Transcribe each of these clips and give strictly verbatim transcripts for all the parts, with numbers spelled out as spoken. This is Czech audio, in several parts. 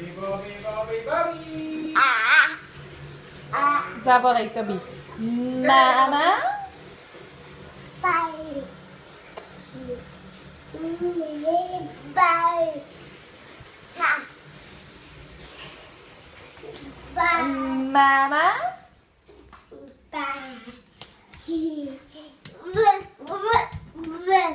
Bobby, Bobby, Bobby, Bobby. Zavolej Tobí. Máma? Bye. Bye. Ha. Bye. Máma? Bye. V, v, v.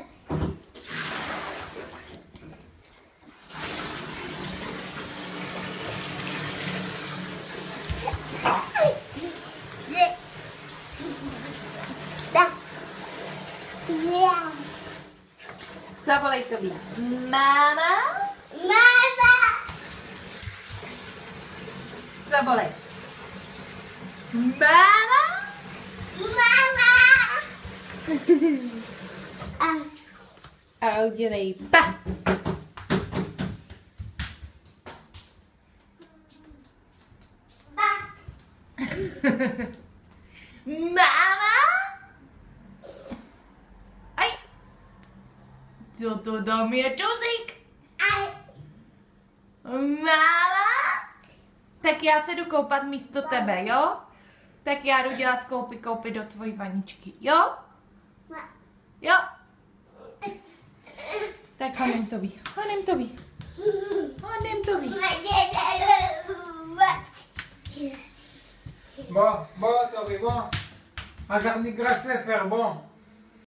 Zavolej Tobí. Máma? Mama. Zavolej. Máma? Mama. A. A udělej pac. Ba. Máma? Aj. Co to tam je, čusík? Aj. Máma? Tak já se jdu koupat místo tebe, jo? Tak já jdu dělat koupy, koupy do tvojí vaničky, jo? Jo? Tak honem Tobí, honem Tobí, honem Tobí. Bon, bon, Tobí, bon. Regarde les grasses faire, bon.